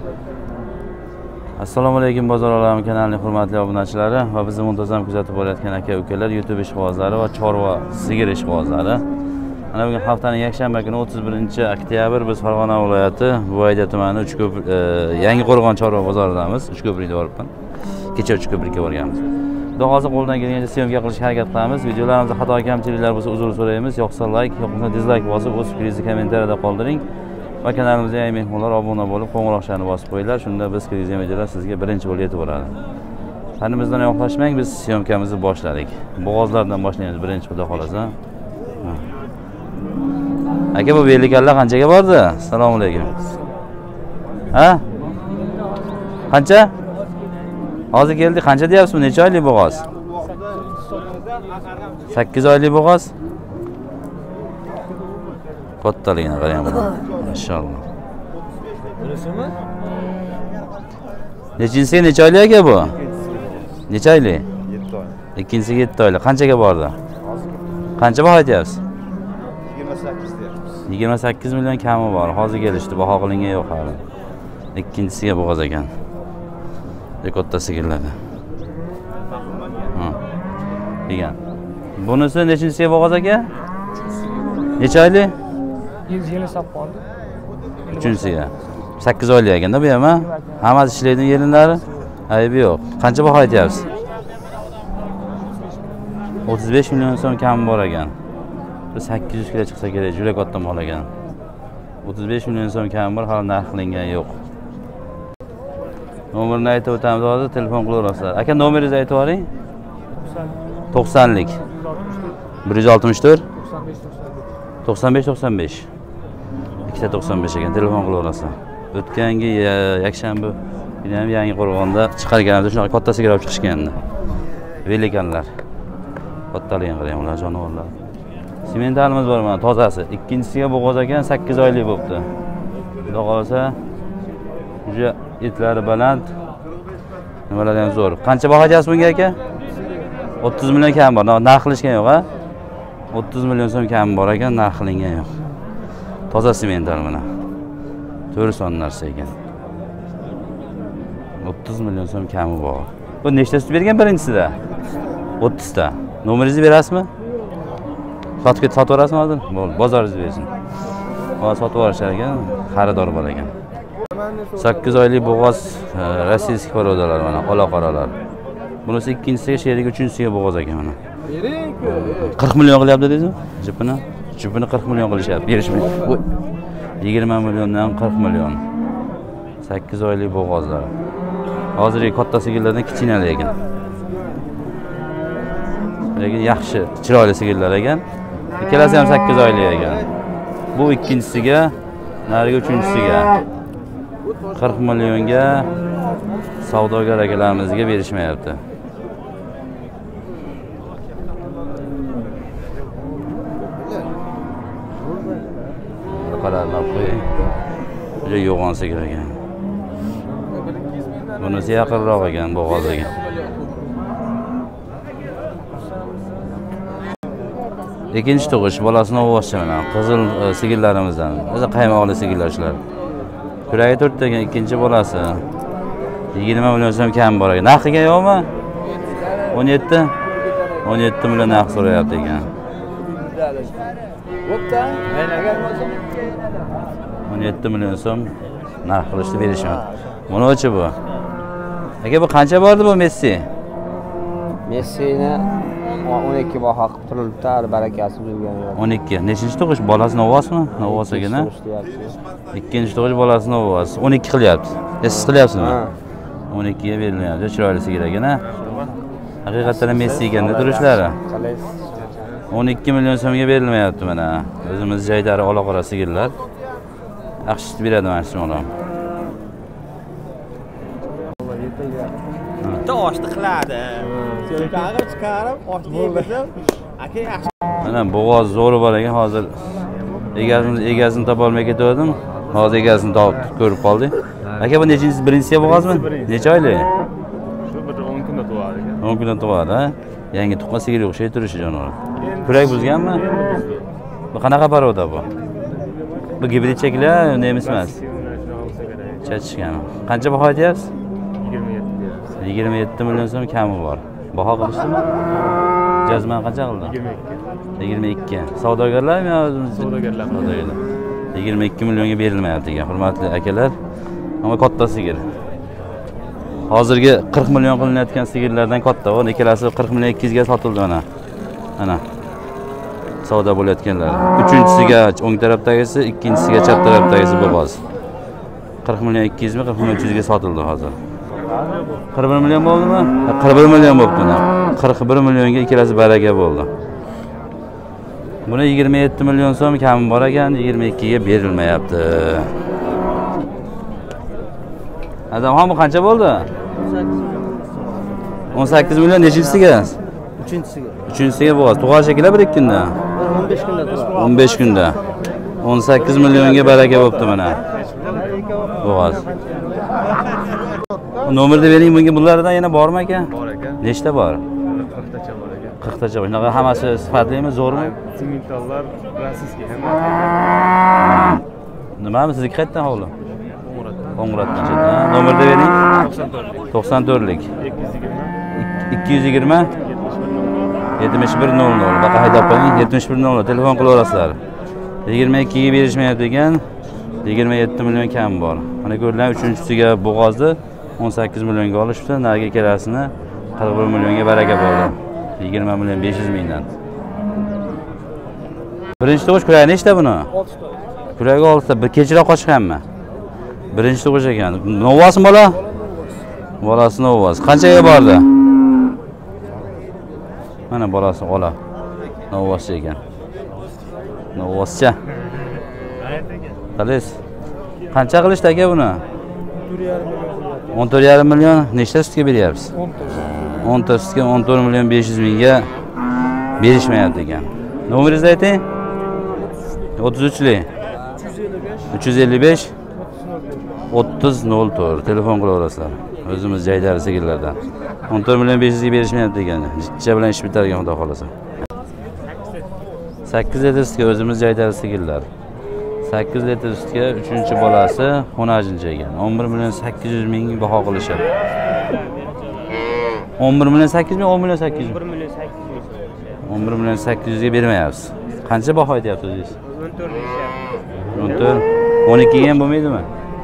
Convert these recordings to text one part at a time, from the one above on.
Assalomu alaykum bozor olami kanalining hurmatli obunachilari va bizni muntazam kuzatib borayotgan aka-ukalar, YouTube ishqibozlari va chorva sigir ishqibozlari. Mana bugun haftaning yakshanba kuni 31-oktyabr biz Farg'ona viloyati Buvayda tumani Yangiqo'rg'on chorva bozoridamiz. Uchko'prikda boribman. Kecha Uchko'prikka borganmiz. Xudo hozir qo'ldan kelgancha syomka qilishga harakat qilamiz. Videolarimizda xato kamchiliklar bo'lsa uzr so'raymiz. Yoqsa like, yoqmasa dislike bosib, o'z fikringizni kommentariyada qoldiring. Va kanalimizga yangi mehmonlar obuna bo'lib, qo'ng'iroqchani bosib qo'yinglar. Shunda biz kirgan videolar sizga birinchi bo'lib yetib boradi. Tanimizdan yo'qlashmang, biz syomkamizni boshladik. Bo'g'ozlardan boshlaymiz birinchi xudo xolasa. Aka, bu belgikallar qanchaga bordi? Assalomu alaykum. Ha? Qancha? Hozir keldi, qancha deyapsiz? Necha oylik bo'g'oz? 8 oylik bo'g'oz. Kattaligini qarang buni. Maşallah. Burasimi? Nechinchisi necha oylik aka bu? Necha oylik? 7 oy. Ikkinchisi 7 oylik. Qanchaga bordi? Qancha baho aytyapsiz? 28 deyapmiz. 28 million kami bor. Hozir kelishdi, baho qilingan yo'q hali. Ikkinchisiga bo'g'oz ekan. Katta sigirlarda. Ha. Degan. Bunisi nechinchisiga bo'g'oz aka? Necha oylik? 100 sap qoldi. Uchinchisiga 8 oylik ekanda bu ham, ha? Hammasi ishlaydi yerinlari. Aybi yo'q. Qancha baho aytyapsiz? 35 million so'm kam bor ekan. 800 kilo chiqsa kerak, juda katta mol ekan. 35 million so'm kam bor, hali narx qilingan yo'q. Nomerini aytib o'tamiz hozir, telefon qilaverasizlar. Aka, nomeringizni aytib yuboring. 90lik 164 95 95 295 ekan, telefon qilaverasizlar. O'tgangi yakshanba kuni ham Yangiqo'rg'onda chiqarganimizda shunaqa katta sigir olib chiqishgandi. Velikanlar. Kattaligini qarang, ular jonivorlar. Sementalimiz bor mana, tozasi. Ikkinchisiga bo'g'oz ekan, 8 oylik bo'libdi. Xudo qolsa, juda etlari baland. Nimalar ham zo'r. Qancha baho aytasiz bunga aka? 30 million kam bor. Narx qilishgan yo'q, ha? 30 million so'm kam bor ekan, narx qilingan yo'q. Toza semental mana. 4 son narsa ekan. 30 million so'm kami bor. Bu nechta sut bergan birinchisida? 30 ta. Nomeringizni berasizmi? Sotib yuborasizmi hozir? Bo'ldi, bozoringizni bersin. Hozir sotib yuborishar ekan, xaridor bor ekan. 8 oylik bo'g'oz rossiyskiy porodalar mana, qola-qoralar. Bunisi ikkinchisiga, sherigi uchinchisiga bo'g'oz ekan mana. 40 million qilyapti deysizmi? Jipini 40 million qilishyapti, berishmaydi. 20 milliondan 40 million. 8 oylik bo'g'ozlar. Hozirgi katta sigirlardan kichkinalar ekan. Lekin yaxshi, chiroyli sigirlar ekan. Ikkalasi ham 8 oylik ekan. Bu ikkinchisiga, nariga uchinchisiga 40 millionga savdogar akalarimizga berishmayapti. Qarab qo'ying. Juda yo'g'on sigir ekan. Bunisi yaqinroq ekan, bo'g'oz ekan. Ikkinchi tug'ish bolasini o'g'ochcha mana, qizil sigirlarimizdan. O'zi qaymoqli sigirlar shular. Kuragi 4 ekan, ikkinchi bolasi. 20 million so'm kam bor ekan. Narxiga yo'qmi? 17. 17 million narx so'rayapti ekan. 17 million so'm narx qilishni berishadi. Buni-chi bu? Aka, bu qancha bordi bu Messi? Messini 12 baho qilib turilibdi, barakasi bo'lgan. 12. Nechinchi tug'ish? Bolasi novvosmi? Novvos ekan, ha? Ikkinchi tug'ish bolasi novvos. 12 qilyapti. Siz qilyapsizmi? 12 ga berilyapti. Chiroyli sigir ekan, ha? Haqiqatan Messi ekanda turishlari. 12 million so'mga berilmayapti mana. O'zimiz joydagi ola-qora sigirlar. Yaxshi sut beradi mana shu odam. Bitta oshni qiladi. So'kag'i chiqarib, oshni yegizib, aka yaxshi. Mana bo'g'oz zo'ri bor ekan, hozir egasini topa olmay ketdim. Hozir egasini topib ko'rib qoldik. Aka, bu nechinchisi? Birinchisiga bo'g'ozmi? Necha oylik? Shu bir 10 kunda tug'adi ekan. 10 kunda tug'adi, ha? Yangi tuqqan sigirga o'xshaydi turishi jonivor. Kurak buzganmi? Bu qanaqa paroda bu? Bu gibrid shekli, nemis emas. Chachgan. Qancha baho aytyapsiz? 27 deyapmiz. 27 million so'm kami bor. Baho qilishdimi? Jazman qancha qildi? 22. 22. Savdogarlarmi yo o'zimiz? Savdogarlar. 22 millionga berilmayapti ekan, hurmatli akalar. Ama katta sigir. Hozirgi 40 million qilinayotgan sigirlardan katta. O ikkalasi 40 million 200 ga sotildi mana. Ana. Savdo bo'layotganlar. Uchinchisiga o'ng tarafdagisi, ikkinchisiga chap tarafdagisi bo'g'oz. 40 million 200 mi, 40 million 300 ga sotildi hozir. 41 million bo'ldimi? 41 million bo'pti mana. 41 millionga ikkalasi baraka bo'ldi. Buni 27 million so'm kami bor ekan, 22 ga berilmayapti. Adam bu qancha bo'ldi? 18 million nechinchisiga? Uchinchisiga bo'g'oz. Tug'ar shekillar bir ikki kunda. 15 kunda. 15 kunda. 18 millionga baraka bo'pti mana. Bo'g'oz. Nomerni bering bunga, bulardan yana bormi aka? Bor aka. Nechta bor? 40 tacha bor aka. 40 tacha bor. Shunaqa hammasi sifatlimi, zo'rmi? Simentallar rossiyskiy hamma. Nimami sizniki qayerdan hovli? Qo'ng'irotdan. Qo'ng'irotdan. Nomerni bering. 94lik. 94lik. 220 220 7100. Baqa haydab qo'ying. 7100 telefon qilaverasizlar. 22 ga berishmayapti ekan. 27 million kam bor. Mana ko'rlar, uchinchisiga bo'g'ozni 18 millionga olishdi. Nariga ikkalasini 41 millionga baraka bo'ldi. 20 million 500 mingdan. Birinchi tug'ish kuragi nechta buni? 6 ta. Kuragi 6 ta. Bir kechroq qochganmi? Birinchi tug'ish ekan. Novvasmi bola? Bolasi novvas. Qanchaga bordi? Mana bolasi ola. Novvas ekan. Novvascha. Qalis. Qancha qilishdi aka buni? 14,5 million. Nechta sutga beryapsiz? 10 ta sutga 14 million 500 mingga berishmayapti ekan. Nomeringizni ayting. 33lik 355 3004 telefon qilaverasizlar. O'zimiz jaydari sigirlardan. 14 million 500 ga berishmayapti ekan. Jitcha bilan ish bitar ekan, xudo xolasa. 8 litr sutga o'zimiz jaydari sigirlar. 8 litr sutga 3-chi bolasi 10-chi ekan. 11 million 800 ming baho qilishadi. 11 million 800 ming, 10 million 800 ming. 11 million 800 ga bermayapsiz. Qancha baho aytyapsiz o'zingiz? 14. 12 ga ham bo'lmaydimi?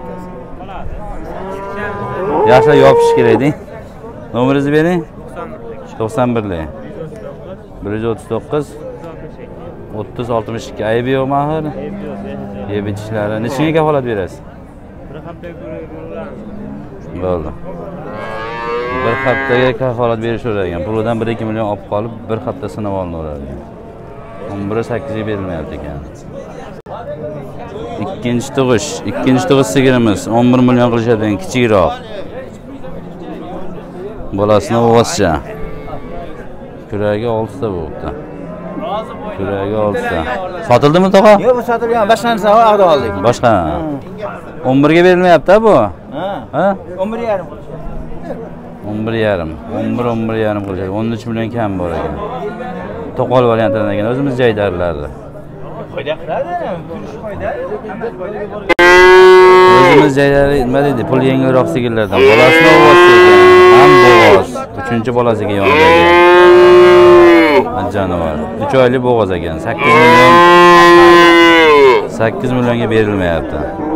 Yaxshi yopish kerak-da. Nomeringizni bering. 91lik 139 30 62. Aybi yo'qmi axir? Yeb itishlari. Nechinga kafolat berasiz? Bir haftaga bo'ldi. Bir haftaga kafolat berishaverar ekan. Pulidan 1-2 million olib qolib, bir hafta sinab olinaverar ekan. 11.8 ga berilmayapti ekan. Ikkinchi tug'ish sigirimiz 11 million qilishadi, kichikroq. Bolasini o'vascha. Kuragi 6 ta bo'ldi. Kuragi 6 ta. Sotildimi tog'a? Yo'q, bu sotilgan. Boshqani savdo oldik. Boshqa. 11 ga berilmayapti bu? Ha? 11,5. 11,5. 11,5 qilishadi. 13 million kam bor ekan. To'qol variantlardan ekan. O'zimiz jaydarilardi. Foyda qiladi. Pul foyda. O'zimiz jaydari nima deydi? Pul yengilroq sigirlardan. Bolasini o'vascha ekan. Ham bo'g'oz. 3-chi bolasiga yonidagi. Janavar. 3 oylik bo'g'oz ekan. 8 millionga berilmayapti.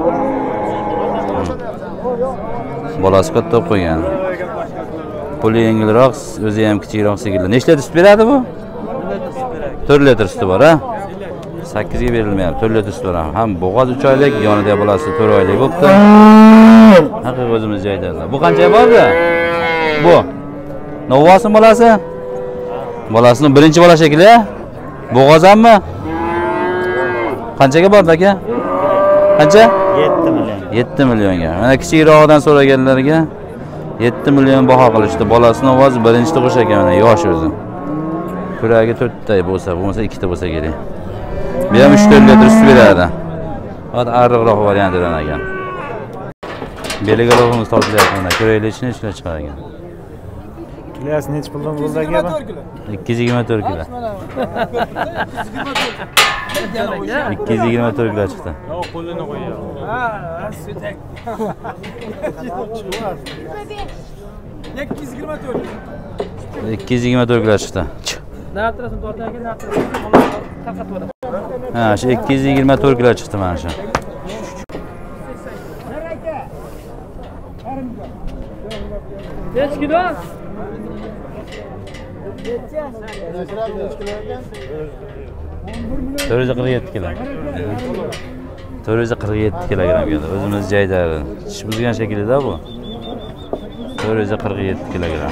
Bolasi katta qo'ygan. Puli yengilroq, o'zi ham kichikroq sigirlar. Nechta sut beradi bu? 4 litr suti bor, ha? 8 ga berilmayapti. 4 litr sut bor. Ham bo'g'oz 3 oylik, yonida bolasi 4 oylik bo'pti. Haqiqiy o'zimiz jaydarilar. Bu qancha bordi? Bu. Novvasmi bolasi? Bolasini birinchi bola shekli, bo'g'ozammi? Qanchaga bordi aka? Qancha? 7 million. 7 millionga. Mana kichikroqdan so'raganlarga 7 million baho qilishdi. Bolasini ovozi birinchi tug'ish ekan, mana yosh o'zi. Kuragi 4 ta bo'lsa, bo'lmasa 2 ta bo'lsa kerak. Bu ham 3-4 litr sut beradi. Hozir ariqroq variantidan ekan. Beligalovimiz tortilyapti mana. Ko'raylikni ishlab chiqar ekan. Kilosi necha puldan bo'ldi aka? 224 kilo. 224 kilo chiqdi. Yo'q, qo'lini qo'yadi. Ha, sütek. 224. 224 kilo chiqdi. Nartrasini tortgan ekan, nartrasini tarqatib yuboradi. Ha, shu 224 kilo chiqdi mana shu. Necha kilo? 447 kilo. 447 kilogram keldi. O'zimiz joyda tish buzgan shaklida bu. 447 kilogram.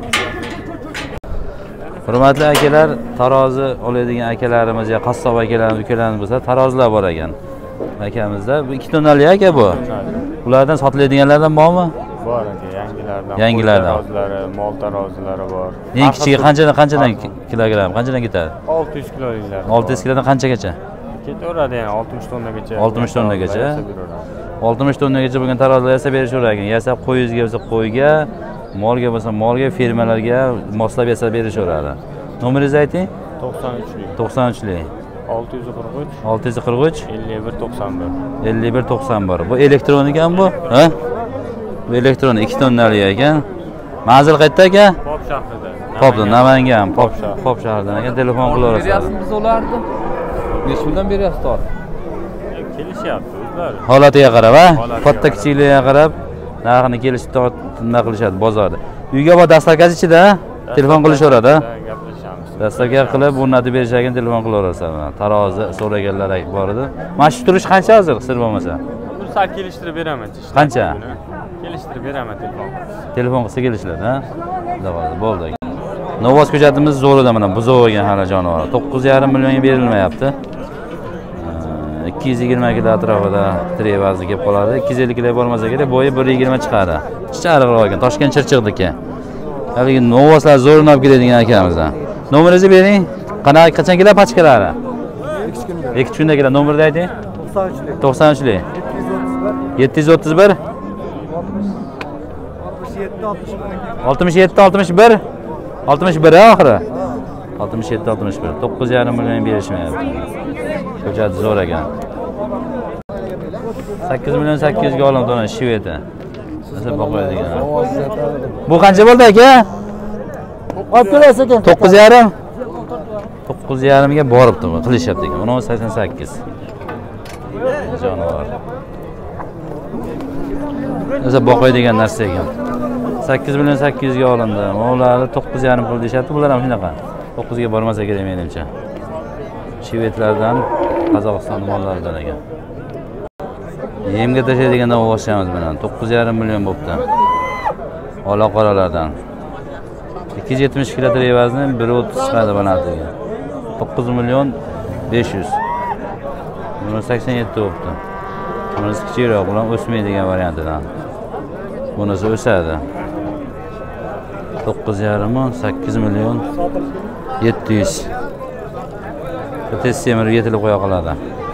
Hurmatli akalar, tarozi oladigan akalarimiz yo qassob akalarimiz, ukalarimiz bo'lsa, tarozilar bor ekan. Akamizda bu 2 tonnali aka bu. Ulardan sotiladiganlardan bormi? Bor aka, yangilardan. Yangilardan. Tarozilari, mol tarozilari bor. Eng kichigi qanchadan kilogram, qanchadan ketadi? 600 kiloliklar. 600 kilodan qanchagacha? Ketaveradi yani 60 tonnagacha. 60 tonnagacha. 60 tonnagacha bo'lgan tarozilar yasab berishaverar ekan. Yasab qo'yingizga bo'lsa qo'yga, molga bo'lsa molga, fermalarga moslab yasab berishaveradi. Nomeringizni ayting? 93lik. 93lik. 643 643 51 91. 51 91. Bu elektron ekan bu, ha? Bu elektron 2 tonnali ekan. Manzil qayerda aka? Pop shahrida. Popda, Namangan, Pop shahridan ekan. Telefon qilaverasiz. Beryapsiz ularni. 5 puldan beryapsiz tor. Kelishyapti o'zlari. Holatiga qarab, ha? Holatiga Katta qarab. kichikligiga qarab narxini kelishib nima qilishadi bozorda. Uyga bor dastlabki ichida telefon qilishaveradi, ha? Gaplashamiz. Dastlabki qilib o'rnatib berishgan telefon qilaverasiz. Tarozi so'raganlar bor edi. Mana shu turish qancha hozir sir bo'lmasa? Bir sal kelishtirib beraman. Qancha? Kelishtirib beraman telefon. Telefon qilsa kelishadi, ha? Bo'ldi. Novvoz ko'chatimiz zo'rida mana buzoq bo'lgan hali jonivor. 9,5 millionga berilmayapti. 220 kilo atrofida tirek vazni kelib qoladi. 250 kilo bo'lmasa kerak, bo'yi 120 chiqadi. Chichariqroq ekan, Toshkent Chirchiqniki. Haligi novvozlar zo'rini olib keladigan akamizdan. Nomeringizni bering. Qachon keladi pachkalari? 2 kunda keladi. Nomerni ayting. 93lik. 731 67 61 61 oxiri. 67 61. 9,5 million berishmayapti. Ko'chat zo'r ekan. 8 million 800 ga olib dona shiveti. Nasib boqadigan. Bu qancha bo'ldi aka? Olib kelasiz ekan. 9,5. 9,5 ga boribdi bu, qilishyapti ekan. 88. Jonivor. Nasib boqadigan narsa ekan. 8 million 800 ga olindi. Ularni 9,5 pul deyapti. Bular ham shunaqa. 9 ga bormasa kerak menimcha. Shvetlardan Qozog'iston mollaridan ekan. Yemga tashlaydiganda o'xshaymiz bilan 9,5 million bo'pti. Ola qoralardan. 270 kilo tirek vazni 1.30 chiqadi banatiga. 9 million 500. Buni 87 bo'pti. Bunisi kichikroq, bular o'smaydigan variantidan. Bunisi o'sadi. 9,5 8 million 700. Test semirib yetilib qo'ya qoladi.